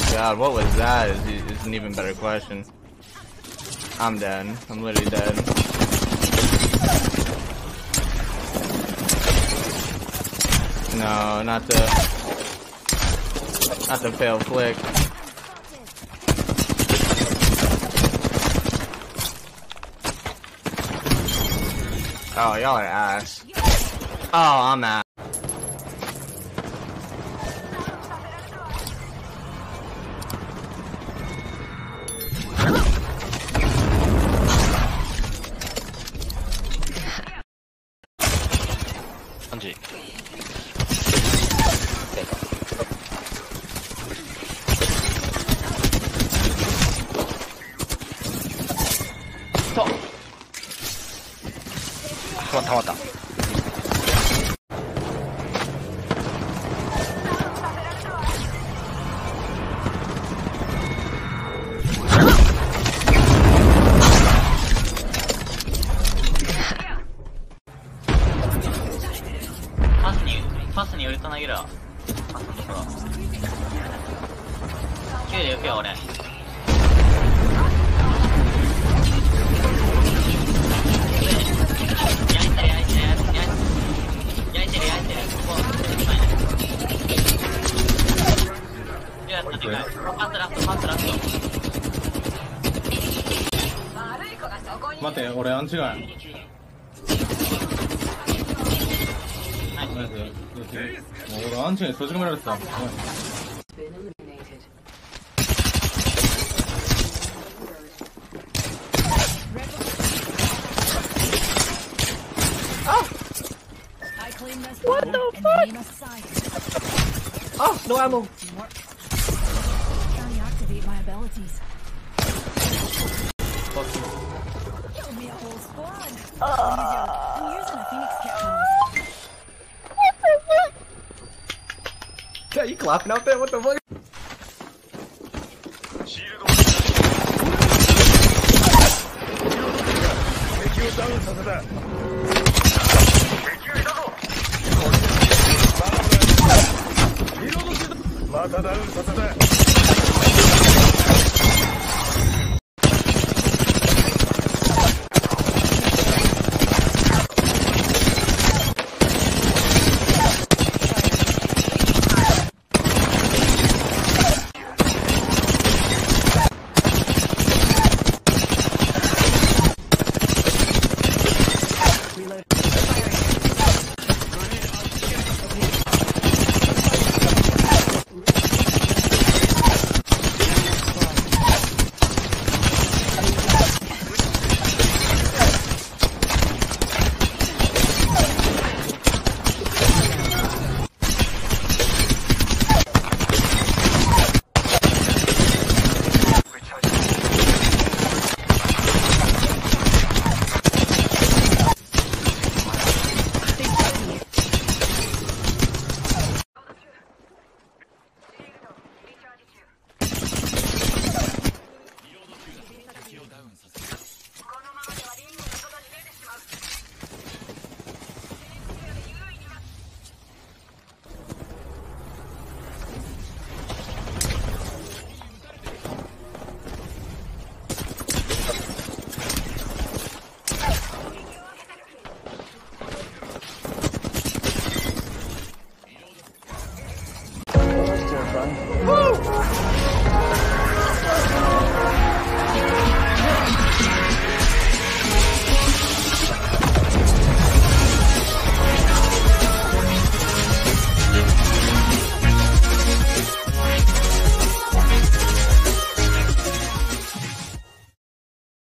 God, what was that? Is an even better question. I'm dead. I'm literally dead. No, not the failed flick. Oh, y'all are ass. Oh, I'm ass. パスにウルト投げるわ。パスのところ。9で受けよう、俺。焼いてる。ここ、やったでかい。パスラスト。 待って、俺アンチがい。俺アンチに閉じ込められてた。 What the fuck? Oh, no ammo. Trying to activate my abilities. Fuck you. Give me a whole squad. I'm using a Phoenix kit now. Yeah, you clapping out there? What the fuck?